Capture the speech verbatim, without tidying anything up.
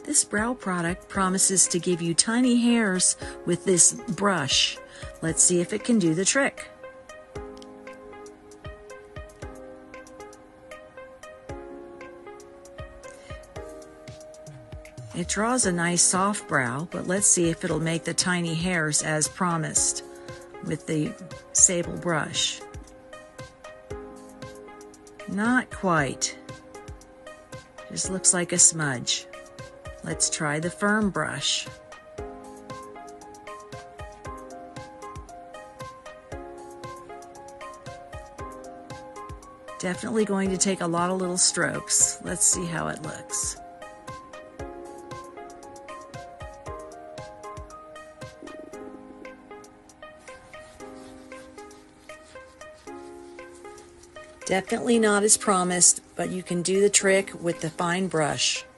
This brow product promises to give you tiny hairs with this brush. Let's see if it can do the trick. It draws a nice soft brow, but let's see if it'll make the tiny hairs as promised with the sable brush. Not quite. Just looks like a smudge. Let's try the firm brush. Definitely going to take a lot of little strokes. Let's see how it looks. Definitely not as promised, but you can do the trick with the fine brush.